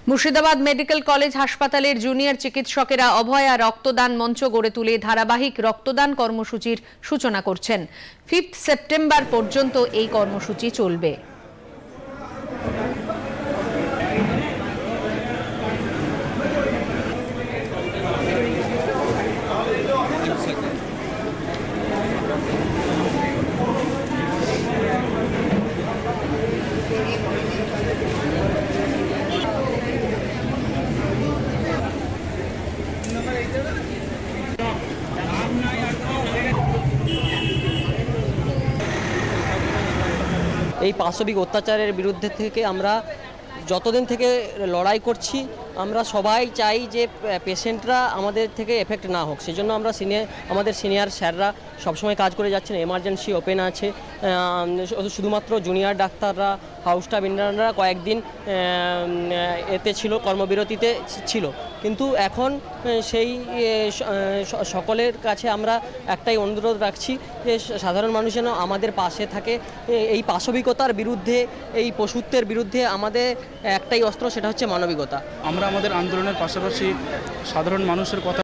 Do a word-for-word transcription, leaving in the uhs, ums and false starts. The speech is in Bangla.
মুর্শিদাবাদ মেডিকেল কলেজ হাসপাতালের জুনিয়র চিকিৎসকেরা অভয়া রক্তদান মঞ্চ গড়ে তুলে ধারাবাহিক রক্তদান কর্মসূচির সূচনা করছেন। ফিফথ সেপ্টেম্বর পর্যন্ত এই কর্মসূচি চলবে। এই পাশবিক অত্যাচারের বিরুদ্ধে থেকে আমরা যতদিন থেকে লড়াই করছি, আমরা সবাই চাই যে পেশেন্টরা আমাদের থেকে এফেক্ট না হোক। সেই জন্য আমরা সিনিয়র আমাদের সিনিয়র স্যাররা সবসময় কাজ করে যাচ্ছেন। এমার্জেন্সি ওপেন আছে, শুধুমাত্র জুনিয়র ডাক্তাররা, হাউস স্টাফ ইন্টার্নরা কয়েকদিন এতে ছিল, কর্মবিরতিতে ছিল। কিন্তু এখন সেই সকলের কাছে আমরা একটাই অনুরোধ রাখছি যে সাধারণ মানুষ যেন আমাদের পাশে থাকে। এই পাশবিকতার বিরুদ্ধে, এই পশুত্বের বিরুদ্ধে আমাদের একটাই অস্ত্র, সেটা হচ্ছে মানবিকতা। আমরা আমাদের আন্দোলনের পাশাপাশি সাধারণ মানুষের কথা